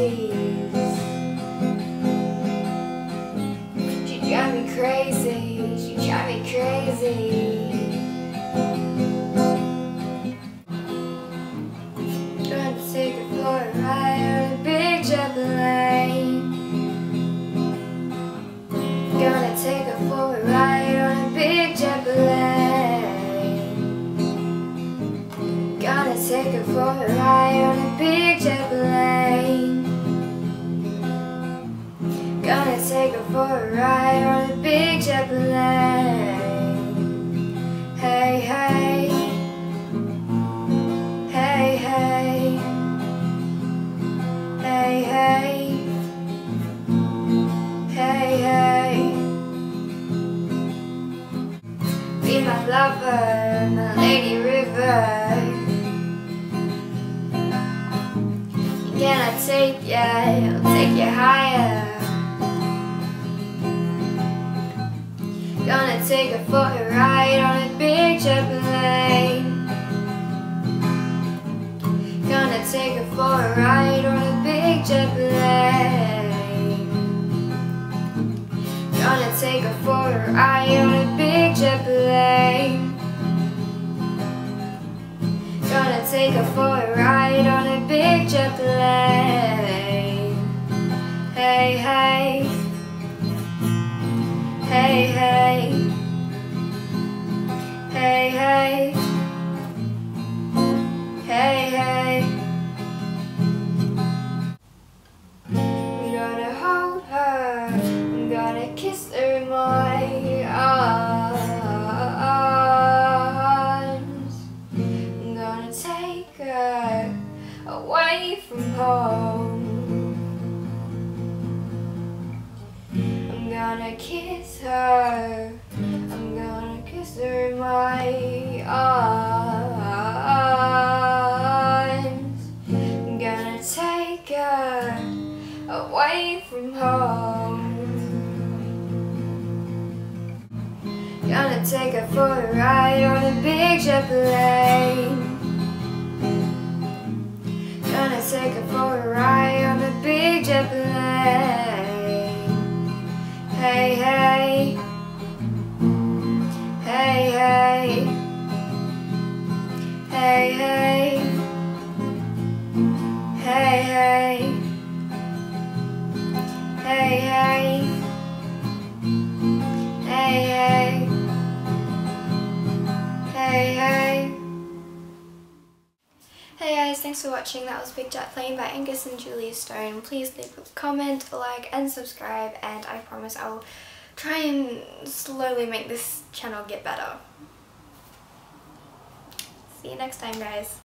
Melodies. She drive me crazy, she drive me crazy. Gonna take her for a ride on a big jet plane. Gonna take her for a ride on a big jet plane. Gonna take her for a ride on a big jet plane. Gonna take her for a ride on a big jet plane. Hey, hey. Hey, hey. Hey, hey. Hey, hey. Be my lover, my lady river. Can I take ya? I'll take you higher. Gonna take her for a ride on a big jet plane. Gonna take her for a ride on a big jet plane. Gonna take her for a ride on a big jet plane. Gonna take her for a ride on a big jet plane. Hey, hey. Hey, hey. Hey, hey. Hey, hey. I'm gonna hold her, I'm gonna kiss her in my arms. I'm gonna take her away from home. I'm gonna kiss her, I'm gonna kiss her in my arms. I'm gonna take her away from home. Gonna take her for a ride on a big jet plane. Gonna take her for a ride on a big jet plane. Hey, hey. Hey, hey. Hey, hey. Hey, hey. Hey, hey. Hey, hey. Hey, hey. Hey guys, thanks for watching. That was Big Jet Plane by Angus and Julia Stone. Please leave a comment, like and subscribe, and I promise I will try and slowly make this channel get better. See you next time, guys.